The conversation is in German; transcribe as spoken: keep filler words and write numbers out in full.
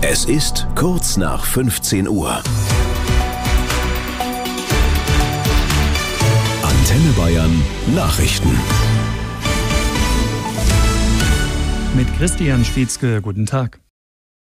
Es ist kurz nach fünfzehn Uhr. Antenne Bayern Nachrichten. Mit Christian Schwietzke, guten Tag.